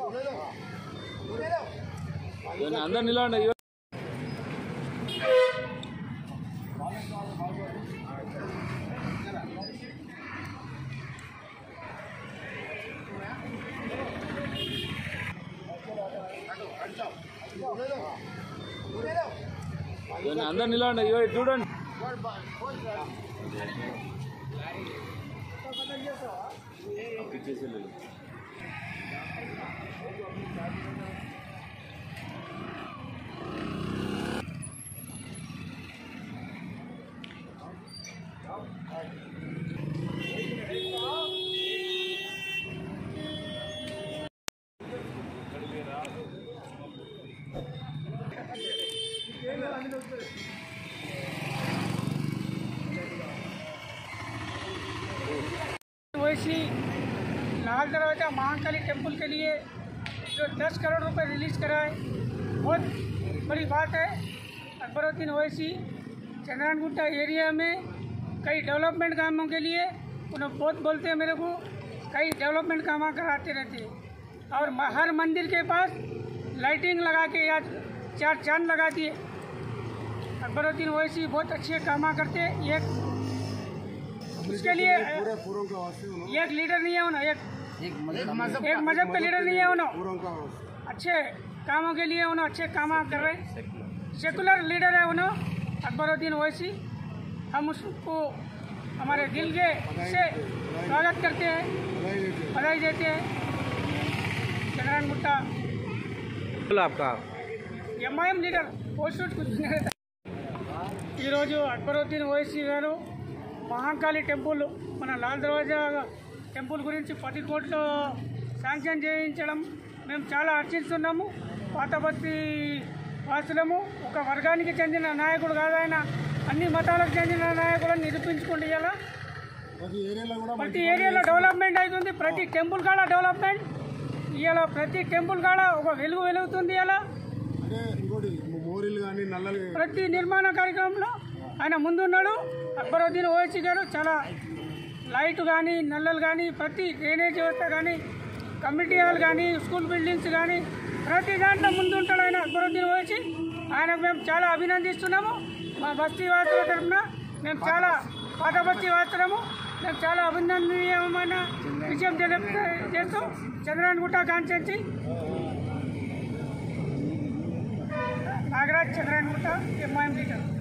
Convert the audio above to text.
अंदर निलंడి अंदर निलंడి చూడండి वैसी लाल दरवाजा महाकाली टेम्पल के लिए जो 10 करोड़ रुपए रिलीज कराए बहुत बड़ी बात है। अकबरुद्दीन ओवैसी चंद्रानगुट्टा एरिया में कई डेवलपमेंट कामों के लिए उन्हें बहुत बोलते हैं, मेरे को कई डेवलपमेंट काम कराते रहते हैं और हर मंदिर के पास लाइटिंग लगा के या 4 चांद लगा दिए। अकबरुद्दीन ओवैसी बहुत अच्छे काम करते हैं। उसके लिए एक लीडर नहीं है उन्होंने, एक मजहब का लीडर नहीं है उन्होंने। अच्छे कामों के लिए उन्होंने अच्छे काम कर रहे हैं। सेकुलर लीडर है उन्होंने अकबरुद्दीन ओवैसी। हम उसको हमारे दिल के से स्वागत करते हैं, बधाई देते हैं। चंद्रानगुट्टा आपका MIM लीडर पोस्ट कुछ नहीं रहता। అక్బరుద్దీన్ ఓవైసీ గారు మహాకాళి టెంపుల్ మన లాల్ దర్వాజా టెంపుల్ గురించి 10 కోట్లు శాంక్షన్ చేయించడం మేము చాలా హర్షిస్తున్నాము। పాతబస్తీ వాసులము ఒక వర్గానికి చెందిన నాయకుడు కాదు ఆయన, అన్ని మతాలకు చెందిన నాయకులను నిరూపించుకుంటూ ఇవాళ ప్రతి ఏరియాలో డెవలప్మెంట్ అవుతుంది। ప్రతి టెంపుల్ కాడ డెవలప్మెంట్ ఇవాళ ప్రతి టెంపుల్ కాడ ఒక వెలుగు వెలుగుతుంది। ఇవాళ ప్రతి నిర్మాణ కార్యక్రమంలో ఆయన ముందున్నాడు। అక్బరుద్దీన్ ఓవైసీ గారు చాలా లైట్ కానీ నల్లలు కానీ ప్రతి డ్రైనేజ్ వ్యవస్థ కానీ కమ్యూనిటీ హాల్ కానీ స్కూల్ బిల్డింగ్స్ కానీ ప్రతి దాంట్లో ముందుంటాడు ఆయన అక్బరుద్దీన్ ఓవైసీ। ఆయనకు మేము చాలా అభినందిస్తున్నాము। మా బస్తీ వాసుల తరఫున మేము చాలా పాత బస్తీ వాసులము మేము చాలా అభినందనీయమైన విషయం చేస్తూ Chandrayangutta constituency Nagaraj Chandrayangutta MIM leader.